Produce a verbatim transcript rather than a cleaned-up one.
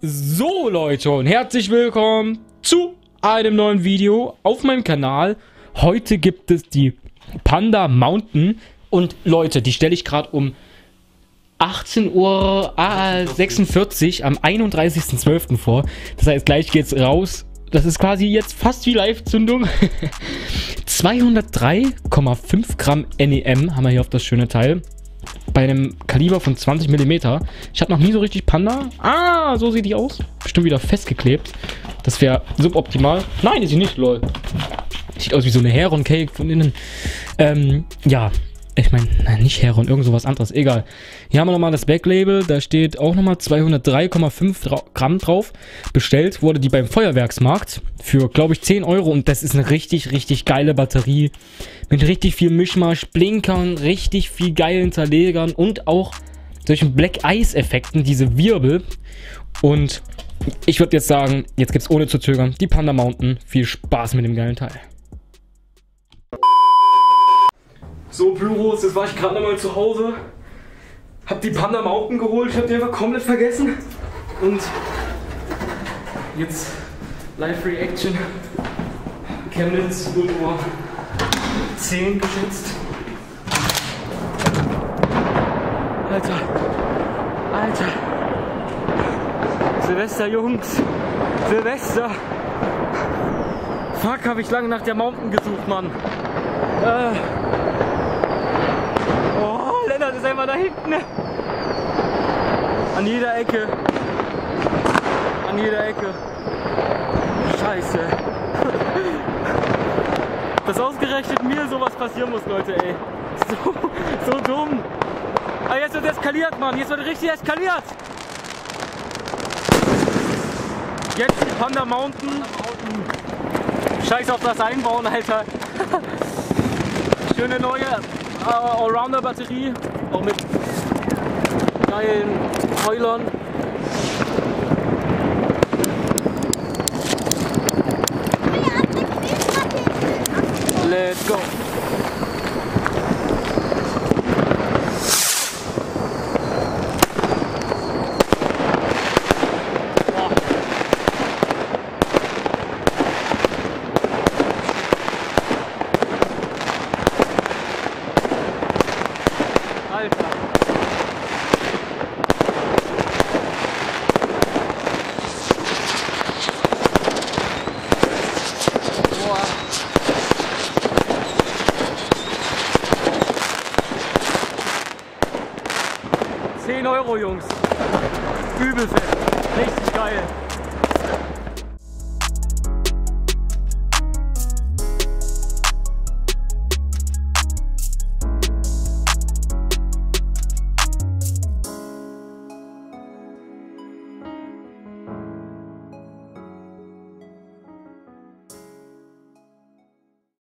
So Leute und herzlich willkommen zu einem neuen Video auf meinem Kanal. Heute gibt es die Panda Mountain und Leute, die stelle ich gerade um achtzehn Uhr sechsundvierzig am einunddreißigsten zwölften vor. Das heißt, gleich geht's raus. Das ist quasi jetzt fast wie Live-Zündung. zweihundertdrei Komma fünf Gramm N E M haben wir hier auf das schöne Teil. Bei einem Kaliber von zwanzig Millimeter. Ich hatte noch nie so richtig Panda. Ah, so sieht die aus. Bestimmt wieder festgeklebt. Das wäre suboptimal. Nein, ist sie nicht, lol. Sieht aus wie so eine Heron-Cake von innen. Ähm, ja. Ich meine, nein, nicht Heron, irgend sowas anderes. Egal. Hier haben wir nochmal das Backlabel. Da steht auch nochmal zweihundertdrei Komma fünf Gramm drauf. Bestellt wurde die beim Feuerwerksmarkt für, glaube ich, zehn Euro. Und das ist eine richtig, richtig geile Batterie. Mit richtig viel Mischmasch, Blinkern, richtig viel geilen Zerlegern und auch solchen Black Ice Effekten, diese Wirbel. Und ich würde jetzt sagen, jetzt gibt es ohne zu zögern die Panda Mountain. Viel Spaß mit dem geilen Teil. So, Pyros, jetzt war ich gerade mal zu Hause. Hab die Panda Mountain geholt, ich hab die einfach komplett vergessen. Und jetzt Live-Reaction. Chemnitz, null Uhr zehn geschätzt. Alter, Alter. Silvester, Jungs. Silvester. Fuck, habe ich lange nach der Mountain gesucht, Mann. Äh. Oh, Lennart ist einfach da hinten. An jeder Ecke. An jeder Ecke. Scheiße. Dass ausgerechnet mir sowas passieren muss, Leute, ey. So, so dumm. Aber jetzt wird eskaliert, Mann. Jetzt wird richtig eskaliert. Jetzt die Panda Mountain. Scheiß auf das Einbauen, Alter. Schöne neue äh, Allrounder-Batterie. Auch mit geilen Heulern. Let's go! Alter! Boah! zehn Euro, Jungs. Übel fett. Richtig geil.